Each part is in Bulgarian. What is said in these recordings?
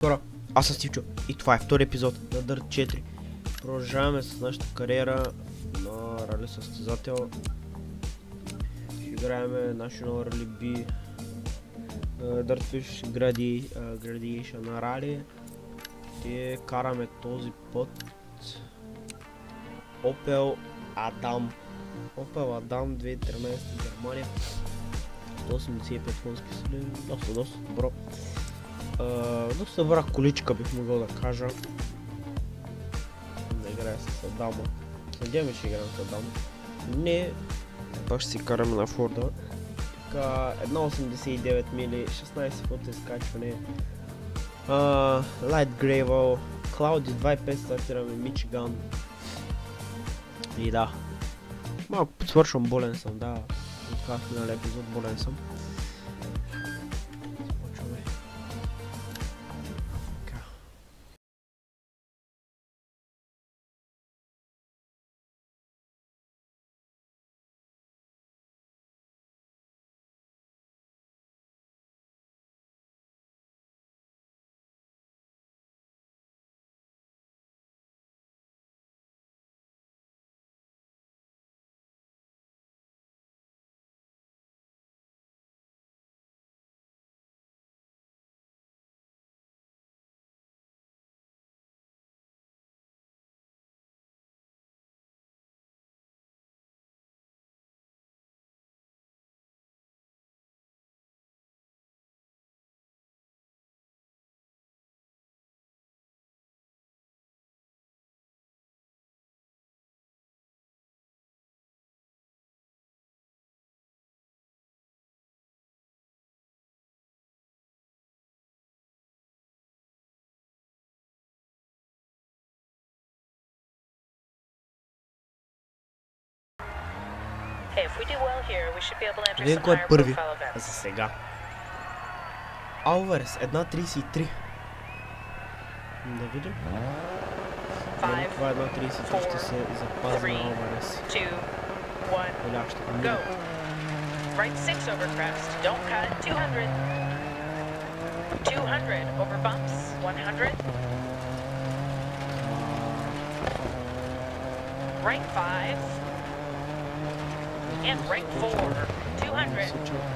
Хора, аз съм Стивчо и това е втори епизод на Dirt 4. Продължаваме с нашата кариера на рали състезател. Ще играем National Rally B Dirtfish Graduation Rally. Ще караме този път Opel Adam 2013 Германия. 185 конски сили, доста добро. Доста добра количка, бих могъл да кажа. Да играя с Адама. Надяваме, че играем с Адама. Не, пак ще си караме на Форда. Така, 1.89 мили, 16 фута изкачване. Light Gravel, Cloudy 2.5 стартираме, Мичиган. И да. Малко свършвам, болен съм, да. Отказах миналия епизод, болен съм. Hey, if we do well here, we should be able to enter Видим some кой е higher първи profile за events. сега. Алварес 1.33. Да видим. Дали 5, това 1.33 ще се запази на Алварес. 2, 1, Или ще go. мина. Right 6 over crest. Don't cut. 200. 200 over bumps. 100. Right 5. And right 4. 200.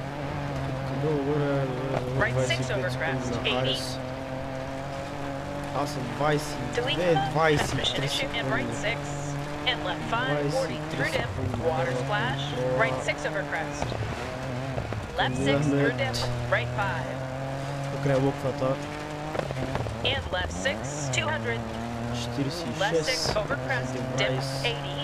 Right 6 over crest. 80. Аз съм 22, Delete left. Transmission 23 issue and right секунди. 6. And left 5. 40 through dip. Water splash. Right 6 over crest. Left 6 through dip. Right 5. Покрай луквата. And left 6, 200. 46. Left 6 over crest, dip девайс. 80.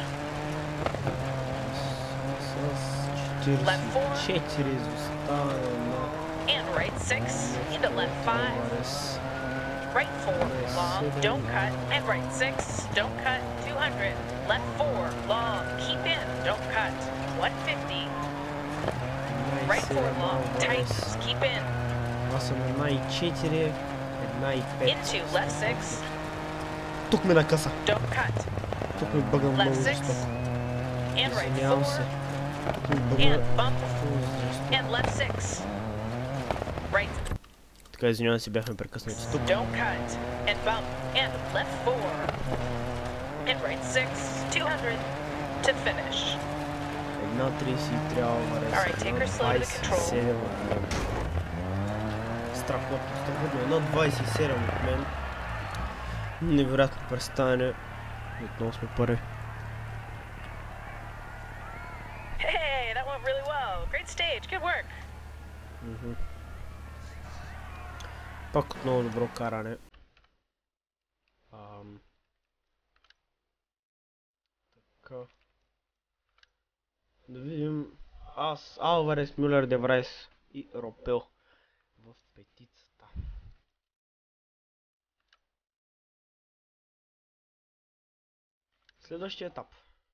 С Left 4. 44 изостава на And right 6 into left 5. Алварес. Right 4 long, don't cut. And right 6, don't cut. 200. Left 4 long, keep in, don't cut. 150. Right 4 long, tight, keep in. Аз съм 1.4, 1.5. Into left 6, Тук ме накъса. don't cut. Тук ме бъгна много Left 6. жестоко. And right Извинявам се. 4. Тук ме бъгна And bump. много жестоко. And left 6. Right. Така, извинявам се, бяхме прекъснати тук. Don't cut. And bump. And left 4. And right 6. 200. To finish. 1.33 Алварес. Alright, take her slow to the control. 1.27 от мен. Страхотно. 1.27 от мен. Невероятно представяне. Отново сме първи. Hey, that went really well. Great stage. Good work. Пак отново добро каране. Така. Да видим. Аз, Алварес, Мюлер, Деврайс и Ропел в петицата. Следващия етап.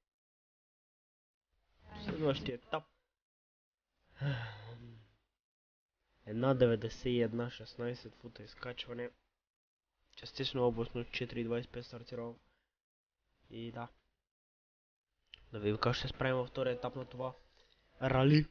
1.91, 16 фута изкачване. Частично областно 4.25 стартирал. И да. Да видим как ще се справим във втория етап на това рали.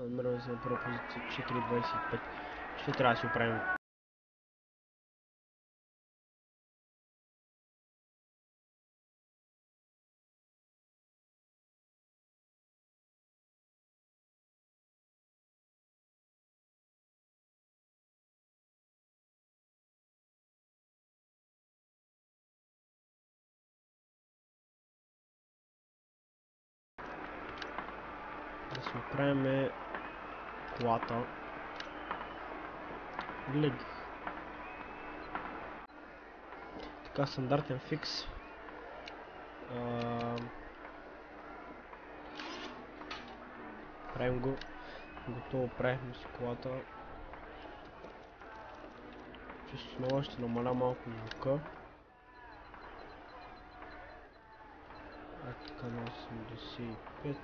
Намираме се на първа позиция 4.25. Ще трябва да си оправим. Да си оправим колата. Гледай. Така, стандартен фикс. Правим го. Готово, правихме си колата. Чисто снова ще намаля малко звука. Така на 85.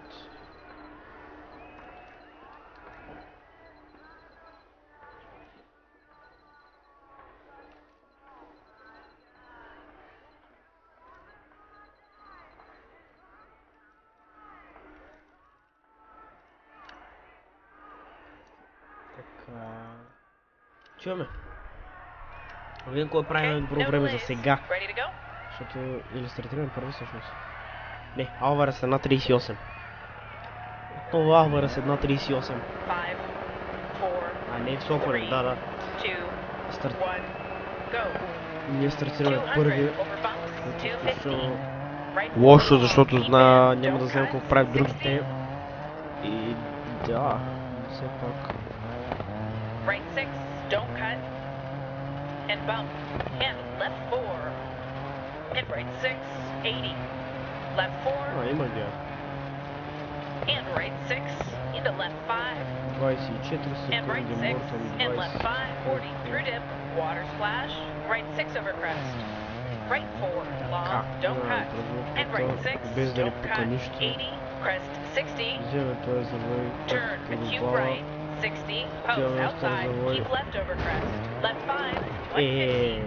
Така... Чуваме. Видим какво правим добро време за сега. Защото или стартираме първи всъщност. Не, Алварес 1.38. Отново Алварес 1.38. А не в Сопарен, да. Ние стартираме първи. Лошо, защото няма да знаем колко правят другите. И да, все пак. Right 6, don't cut. And bump. And left 4. And right 6, 80. Left 4. Има ги. And right 6, into left 5. 24 And right секунди, 6, Мортън and left 5, 40. Through dip, water splash. Right 6 over crest. Right 4, long, don't cut. And right 6, don't cut. 80, crest 60. Вземе този завой, Turn, acute right, 60, post outside, keep left over crest, left 5, 150.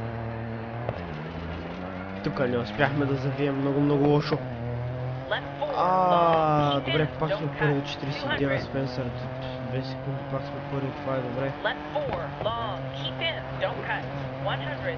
Тук не успяхме да завием много лошо. Left 4, long, keep Добре, in, пак сме don't първо cut, 49 200. Спенсър, 2 секунди, пак сме първи, това е добре. Left 4, long, keep in, don't cut, 100.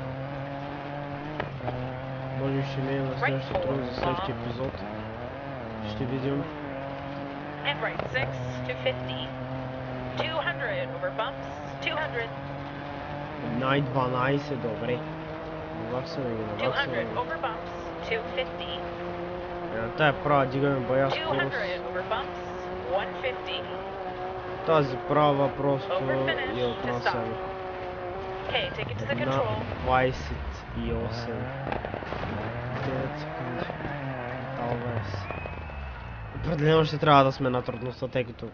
Може би ще минем на следващия тръг за следващия епизод. Ще видим. And right 6, 250. 200 over bumps, 200. Най-12, добре. Наваксаме ги, 200 наваксаме. over bumps, 250. На тая права дигаме бая 200 скорост. over bumps, 150. Тази права просто Over finish я to отнасяме. stop. Okay, take it to the На control. 28. 9 секунди. Алварес. Определено ще трябва да сме на трудността, тъй като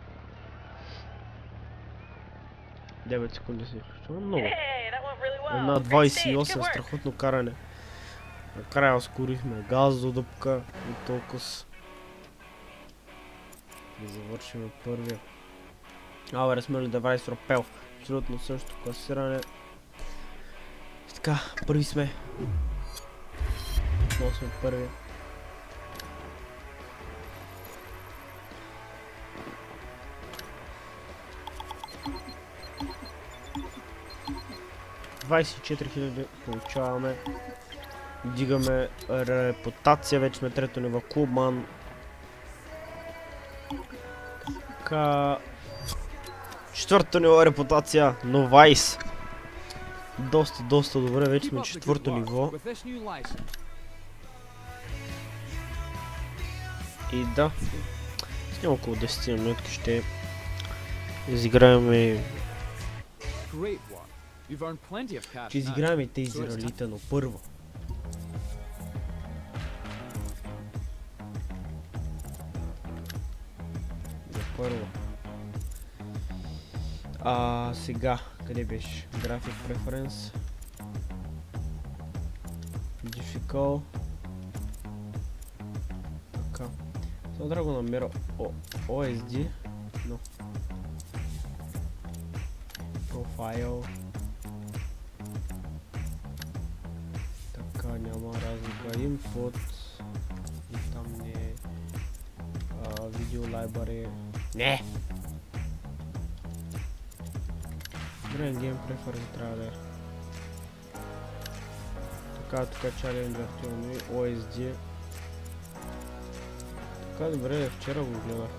9 секунди си изключваме много. Hey, that went really well. На Great stage, 28 good work. страхотно каране. Накрая ускорихме газ до дупка и толкова. Да завършим първия. Алварес Мъли да прави сропел. Абсолютно също класиране. И така, първи сме. Отново сме първи. $24,000 получаваме. Дигаме репутация, вече сме трето ниво клубман. Така... Четвърто ниво репутация, но Вайс. Доста добре, вече сме четвърто ниво. И да, с около 10 минутки ще изиграем и... Ще изиграем и тези ралита, но първо. Първо. Сега, къде беше? Graphic Preference. Difficult. Така. Само трябва да го намеря OSD. Но. Profile. Така, няма разлика. Input. И там не е... Video Library. Не! Добре, геймплей фързи трябва да е. Така, тук Challenger имаме OSD. Така, добре, вчера го гледах.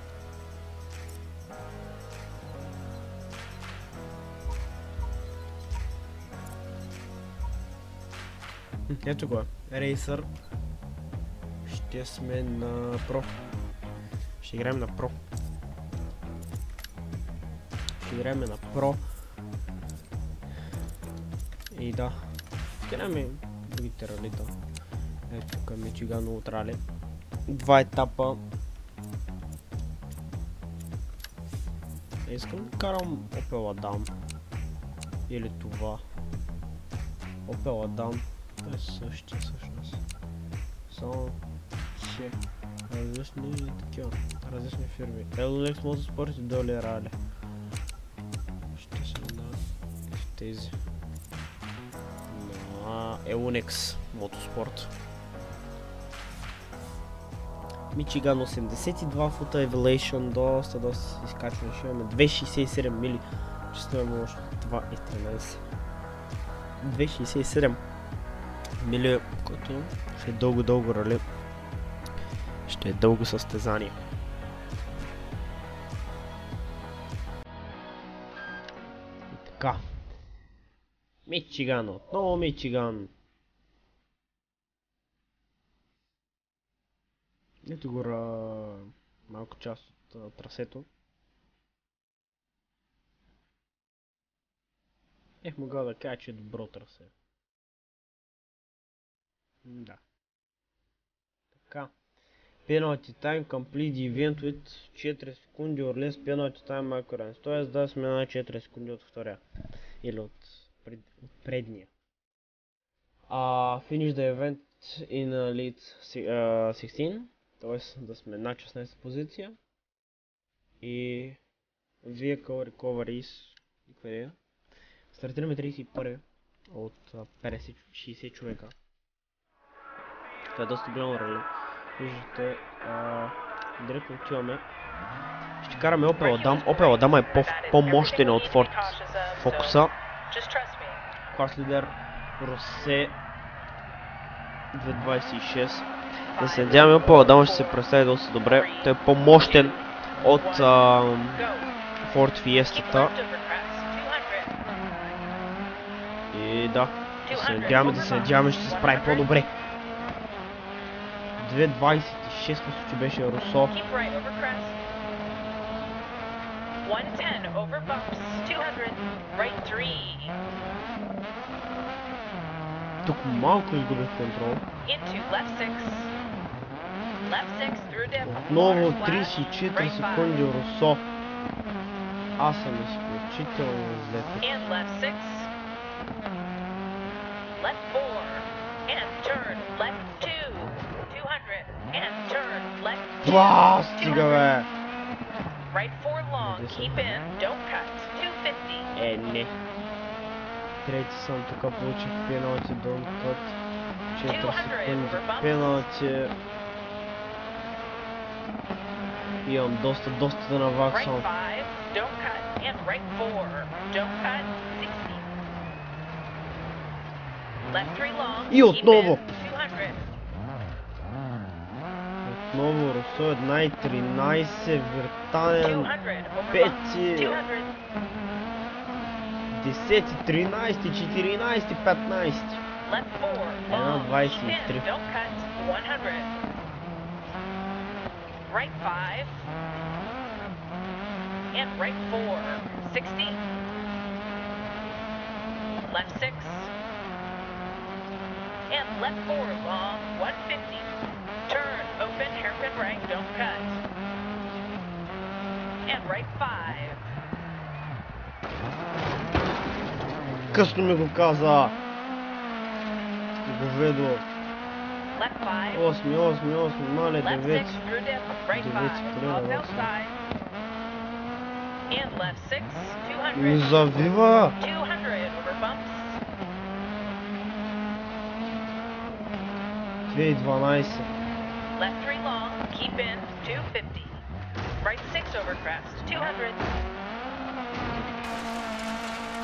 Ето го, Racer. Ще сме на Pro. Ще играем на Pro. Ще играем на Pro. И да. Ще играем другите ралита. Ето тук Мичиган от рали. 2 етапа. Искам да карам Opel Adam. Или това. Opel Adam. Това е същия всъщност. Само че различни такива. Различни фирми. Elolex Motorsport и Dolly Rally. Ще се на тези. На Elolex Motorsport. Michigan 82 фута Evolution, доста изкачване. Ще имаме 267 мили. Ще снимаме още 2,13. 267 мили, което ще е дълго рали. Ще е дълго състезание. И така. Мичиган, отново Мичиган. Ето го малко част от трасето. Могъл да кажа, че е добро трасе. Да. Така. Penalty time complete the event with 4 секунди or less penalty time occurrence. Тоест да сме на 4 секунди от втория. Или от предния. Finish the event in lead 16. Тоест да сме на 16 позиция. И Vehicle Recoveries. Къде е? Стартираме 31 от 50-60 човека. Това е доста голямо рали. Виждате, директно отиваме. Ще караме Opel Adam. Opel Adam е по-мощен от Ford Focus. Клас лидер Росе 226. Да се надяваме Opel Adam ще се представи доста добре. Той е по-мощен от Ford Fiesta-та. И да се надяваме ще се справи по-добре. 2.26 мисля, че беше Русо. Тук малко изгубих контрол. Отново 34 секунди Русо. Аз съм изключително зле. Left 4 and turn left 2 200 and turn left 2 стига бе! Right 4 long, keep in, don't cut 250. Не. Трети съм, тук получих пеналти, don't cut 4 секунди пеналти. Имам доста да наваксвам. Right 5, don't cut and right 4 don't cut 60. И отново! Отново Русо 1.13, Виртанен 5, 10, 13, 14, 15. 1.23. Right 5 and right 4, 60. Left 6 and left 4 long, 150. Turn, open, hairpin right, don't cut. And right 5. Късно ми го каза. Говедо. Left 5. 8, мале, 9. Left 6 through dip, right 5, off outside. And left 6, 200. Не завива. 200 over bumps. 2.12. Left 3 long, keep in, 250. Right 6 over crest, 200.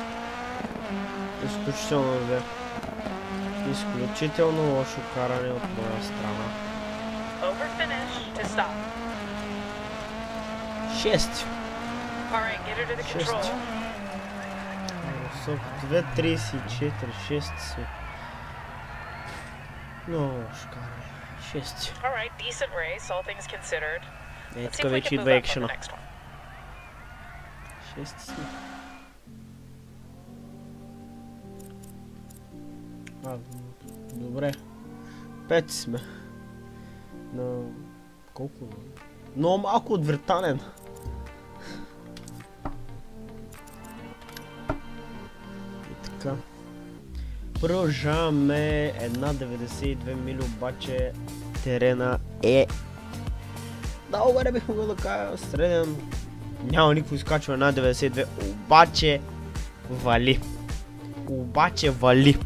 Изключително зле. Изключително лошо каране от моя страна. Over finish to stop. 6. Alright, get her to the control. 2.34, 6 си. Много лошо каране. 6. Alright, decent race, all things considered. Е, Let's see тук if we вече can идва move up on екшена. the next one. 6 сме. Добре. 5 сме. Но... колко? Много малко от Виртанен. И така. Продължаваме 1.92 мили, обаче терена е... много горе бих могъл да кажа, среден. Няма никакво изкачване на 92, обаче вали. Обаче вали.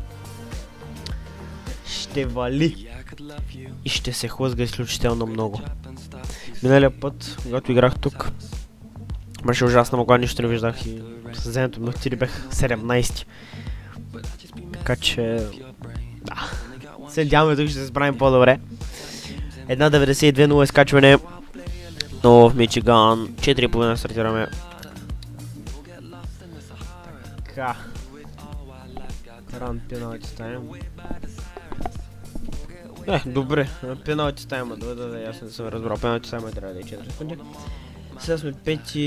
Ще вали. И ще се хлъзга изключително много. Миналия път, когато играх тук, беше ужасна мъгла, нищо не виждах и състезанието минути бях 17. Така че... да. Се надяваме тук ще се справим по-добре. 1.92.0 изкачване. Но в Мичиган 4.5 стартираме. Така. Ран пеналти тайм. Добре, пеналти тайма, да, аз не съм разбрал, пеналти тайма трябва да е 4 секунди. Сега сме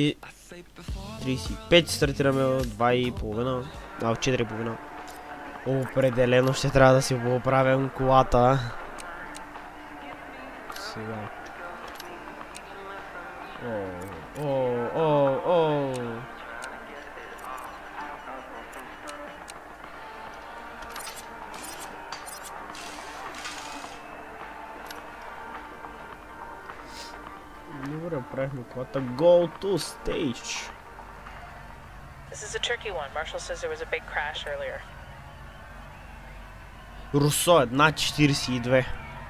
5.35, стартираме от 2.5, от 4.5. Определено ще трябва да си поправим колата. Сега. О. Добре, правихме колата. Go to stage. This is a tricky one. Marshall says there was a big crash earlier. Русо 1.42.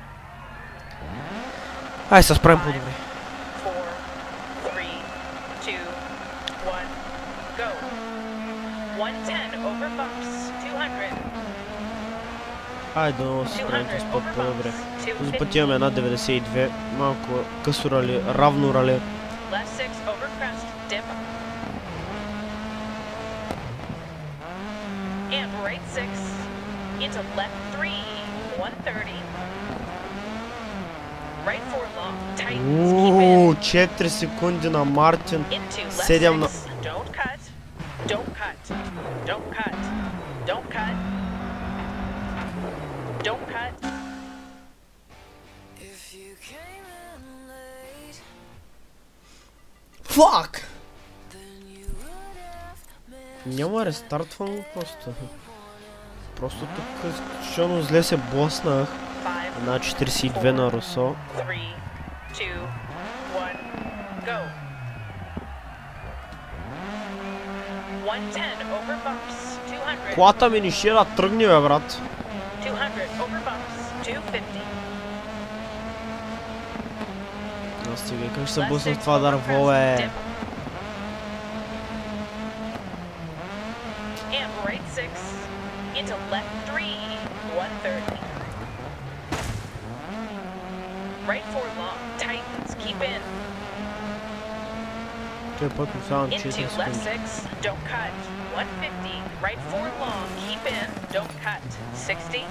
Ай, се справим по-добре. 4, 3, 2, 1, go. 110 over bumps, 200. Айде, да се справим с път по-добре. За път 250. имаме 1.92. Малко късо рали, равно рали. Left 6 over crest, dip. And right 6 into left 3, 130. Right 4 long, tightens, keep in. 4 секунди на Мартин. Into left 7 на... 6, don't cut, don't cut, don't cut, don't cut, don't cut. Фак! Няма рестартвам просто. Просто тук изключително зле се блъснах. 5, На 42 на Русо. 3, 2, 1, go. 110 over bumps, 200. Колата ми ни ще да тръгне, бе, брат. 200 over bumps, 250. Но стига, как ще се Left блъсна в 6 това over дърво, crest, бе. dip. And right 6 into left 3, 130. Right 4 long, tightens, keep in. Той път му само 4 Into left секунди. 6, don't cut. 150, right 4 long, keep in, don't cut. 60.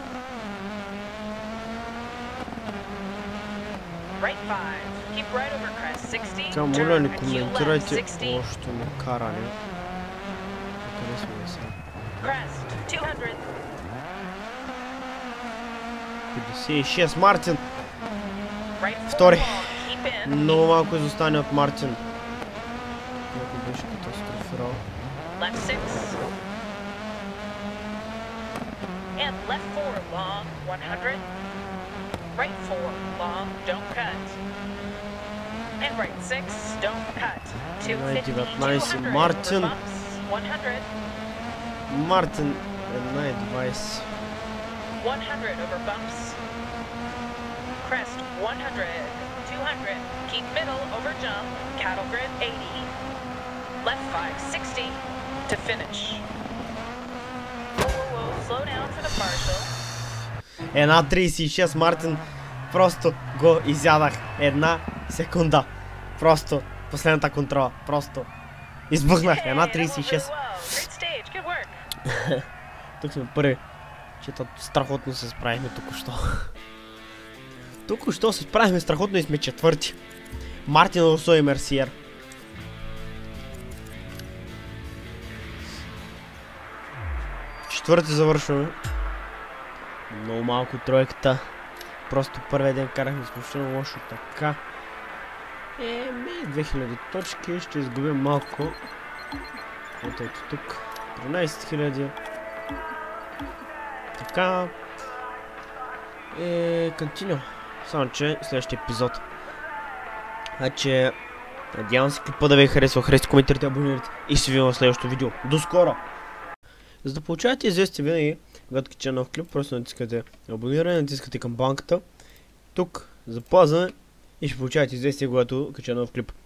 Right 5, keep right over crest. 60, Така, моля, turn, не Q left, коментирайте 60. лошото ми каране. Къде сме да сега? Crest, 200. 56, Мартин! Right 4 Втори. long, keep in. Много малко изостане от Мартин. Който беше катастрофирал. Left 6. And left 4 long, 100. Right 4 long, don't cut. And right 6, don't cut. 250, 19, 200 Martin. over bumps, 100. Мартин 1.20. 100 over bumps. Crest 100, 200. Keep middle over jump. Cattle grid 80. Left 5, 60 to finish. slow down for the marshal. 1.36 Мартин. Просто го изядах. 1 секунда. Просто последната контрола. Просто избухнах. 1.36. Тук сме първи. Чето страхотно се справихме току-що. Току-що се справихме страхотно и сме четвърти. Мартин Русо и Мерсиер. Четвърти завършваме. Много малко тройката. Просто първия ден карахме изключително лошо така. 2000 точки. Ще изгубим малко. Ето тук. 13 000. Така. Континю. Само че следващия епизод. Значи, надявам се клипа да ви е харесал. Харесайте, коментирайте, абонирайте и се видим в следващото видео. До скоро! За да получавате известие винаги, когато кача нов клип, просто натискате абониране, натискате камбанката. Тук запазване и ще получавате известие, когато кача нов клип.